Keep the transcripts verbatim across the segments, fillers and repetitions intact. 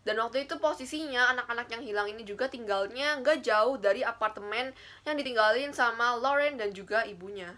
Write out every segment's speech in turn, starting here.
Dan waktu itu posisinya anak-anak yang hilang ini juga tinggalnya nggak jauh dari apartemen yang ditinggalin sama Lauren dan juga ibunya.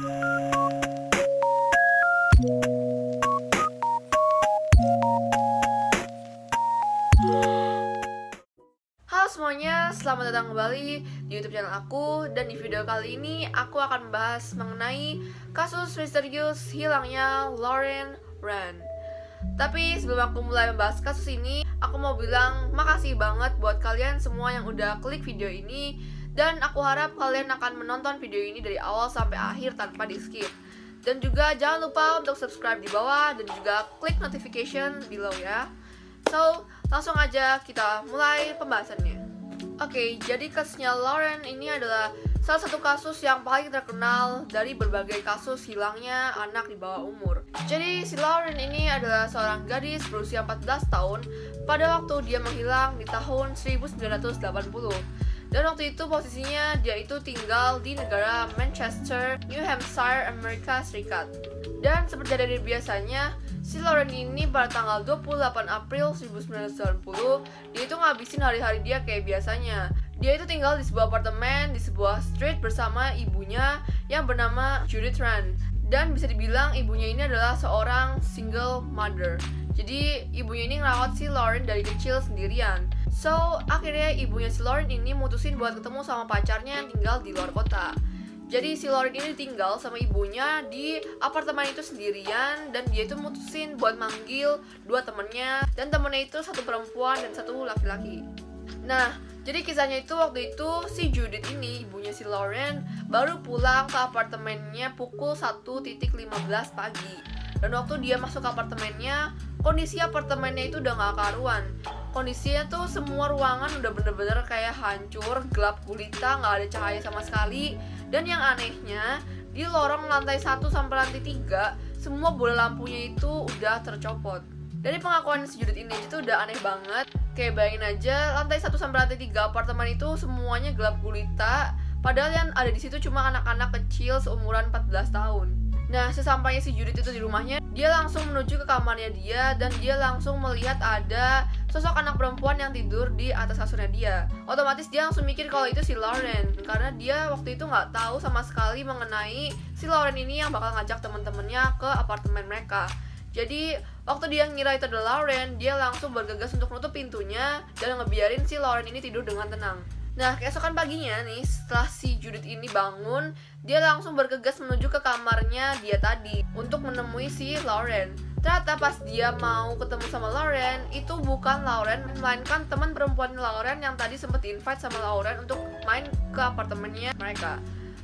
Halo semuanya, selamat datang kembali di YouTube channel aku. Dan di video kali ini aku akan membahas mengenai kasus misterius hilangnya Lauren Rand. Tapi sebelum aku mulai membahas kasus ini, aku mau bilang makasih banget buat kalian semua yang udah klik video ini. Dan aku harap kalian akan menonton video ini dari awal sampai akhir tanpa di skip. Dan juga jangan lupa untuk subscribe di bawah dan juga klik notification below ya. So, langsung aja kita mulai pembahasannya. Oke, jadi kasusnya Lauren ini adalah salah satu kasus yang paling terkenal dari berbagai kasus hilangnya anak di bawah umur. Jadi si Lauren ini adalah seorang gadis berusia empat belas tahun pada waktu dia menghilang di tahun seribu sembilan ratus delapan puluh. Dan waktu itu posisinya dia itu tinggal di negara Manchester, New Hampshire, Amerika Serikat. Dan seperti dari biasanya, si Lauren ini pada tanggal dua puluh delapan April seribu sembilan ratus delapan puluh, dia itu ngabisin hari-hari dia kayak biasanya. Dia itu tinggal di sebuah apartemen, di sebuah street bersama ibunya yang bernama Judith Rand. Dan bisa dibilang ibunya ini adalah seorang single mother. Jadi ibunya ini ngerawat si Lauren dari kecil sendirian. So, akhirnya ibunya si Lauren ini mutusin buat ketemu sama pacarnya yang tinggal di luar kota. Jadi si Lauren ini tinggal sama ibunya di apartemen itu sendirian. Dan dia itu mutusin buat manggil dua temennya. Dan temennya itu satu perempuan dan satu laki-laki. Nah, jadi kisahnya itu waktu itu si Judith ini, ibunya si Lauren, baru pulang ke apartemennya pukul satu lima belas pagi. Dan waktu dia masuk ke apartemennya, kondisi apartemennya itu udah gak karuan. Kondisinya tuh semua ruangan udah bener-bener kayak hancur, gelap gulita, gak ada cahaya sama sekali. Dan yang anehnya, di lorong lantai satu sampai lantai tiga, semua bola lampunya itu udah tercopot. Dari pengakuan si Judith ini itu udah aneh banget. Kayak bayangin aja, lantai satu sampai lantai tiga apartemen itu semuanya gelap gulita. Padahal yang ada di situ cuma anak-anak kecil seumuran empat belas tahun. Nah, sesampainya si Judith itu di rumahnya, dia langsung menuju ke kamarnya dia. Dan dia langsung melihat ada sosok anak perempuan yang tidur di atas kasurnya dia. Otomatis dia langsung mikir kalau itu si Lauren, karena dia waktu itu nggak tahu sama sekali mengenai si Lauren ini yang bakal ngajak temen-temennya ke apartemen mereka. Jadi waktu dia ngira itu adalah Lauren, dia langsung bergegas untuk menutup pintunya dan ngebiarin si Lauren ini tidur dengan tenang. Nah, keesokan paginya nih, setelah si Judith ini bangun, dia langsung bergegas menuju ke kamarnya dia tadi untuk menemui si Lauren. Ternyata pas dia mau ketemu sama Lauren, itu bukan Lauren, melainkan teman perempuan Lauren yang tadi sempat di-invite sama Lauren untuk main ke apartemennya mereka.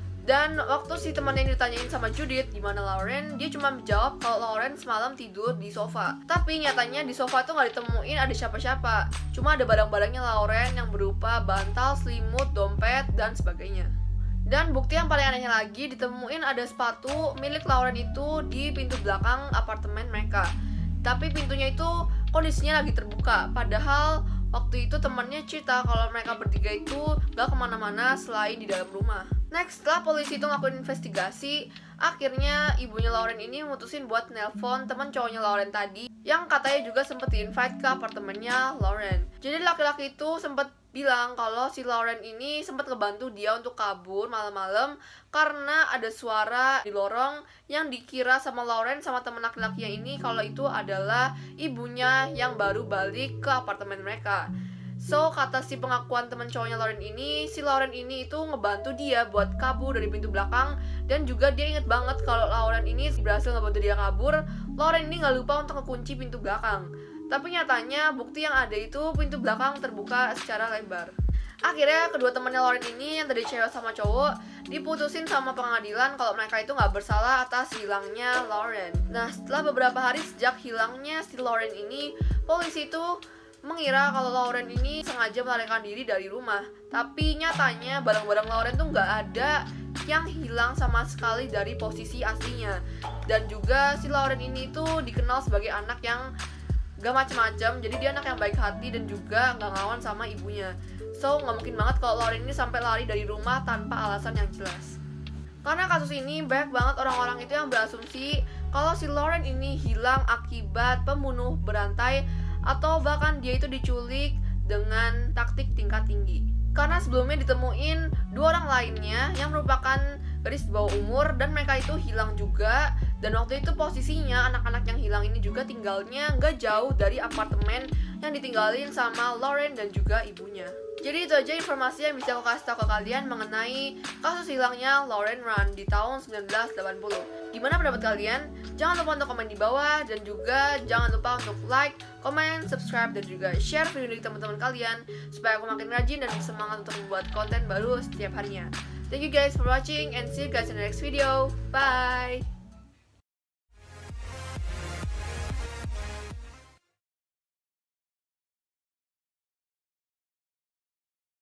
Dan waktu si temannya ditanyain sama Judith di mana Lauren, dia cuma menjawab kalau Lauren semalam tidur di sofa. Tapi nyatanya di sofa tuh nggak ditemuin ada siapa-siapa. Cuma ada barang-barangnya Lauren yang berupa bantal, selimut, dompet, dan sebagainya. Dan bukti yang paling anehnya lagi, ditemuin ada sepatu milik Lauren itu di pintu belakang apartemen mereka. Tapi pintunya itu kondisinya lagi terbuka. Padahal waktu itu temannya cerita kalau mereka bertiga itu gak kemana-mana selain di dalam rumah. Next, setelah polisi itu ngelakuin investigasi, akhirnya ibunya Lauren ini mutusin buat nelpon teman cowoknya Lauren tadi yang katanya juga sempet di-invite ke apartemennya Lauren. Jadi laki-laki itu sempet bilang kalau si Lauren ini sempet ngebantu dia untuk kabur malam-malam karena ada suara di lorong yang dikira sama Lauren sama teman laki-lakinya ini kalau itu adalah ibunya yang baru balik ke apartemen mereka. So, kata si pengakuan teman cowoknya Lauren ini, si Lauren ini itu ngebantu dia buat kabur dari pintu belakang. Dan juga dia inget banget kalau Lauren ini berhasil ngebantu dia kabur. Lauren ini gak lupa untuk ngekunci pintu belakang. Tapi nyatanya bukti yang ada itu pintu belakang terbuka secara lebar. Akhirnya kedua temannya Lauren ini yang tadi cewek sama cowok diputusin sama pengadilan kalau mereka itu gak bersalah atas hilangnya Lauren. Nah, setelah beberapa hari sejak hilangnya si Lauren ini, polisi itu mengira kalau Lauren ini sengaja melarikan diri dari rumah. Tapi nyatanya barang-barang Lauren tuh nggak ada yang hilang sama sekali dari posisi aslinya. Dan juga si Lauren ini tuh dikenal sebagai anak yang gak macem-macem. Jadi dia anak yang baik hati dan juga gak ngelawan sama ibunya. So nggak mungkin banget kalau Lauren ini sampai lari dari rumah tanpa alasan yang jelas. Karena kasus ini banyak banget orang-orang itu yang berasumsi kalau si Lauren ini hilang akibat pembunuh berantai atau bahkan dia itu diculik dengan taktik tingkat tinggi. Karena sebelumnya ditemuin dua orang lainnya yang merupakan gadis di bawah umur dan mereka itu hilang juga. Dan waktu itu posisinya anak-anak yang hilang ini juga tinggalnya nggak jauh dari apartemen yang ditinggalin sama Lauren dan juga ibunya. Jadi itu aja informasi yang bisa aku kasih tahu ke kalian mengenai kasus hilangnya Lauren Run di tahun sembilan belas delapan puluh. Gimana pendapat kalian? Jangan lupa untuk komen di bawah dan juga jangan lupa untuk like, komen, subscribe, dan juga share video ini ke teman-teman kalian supaya aku makin rajin dan semangat untuk membuat konten baru setiap harinya. Thank you guys for watching and see you guys in the next video. Bye!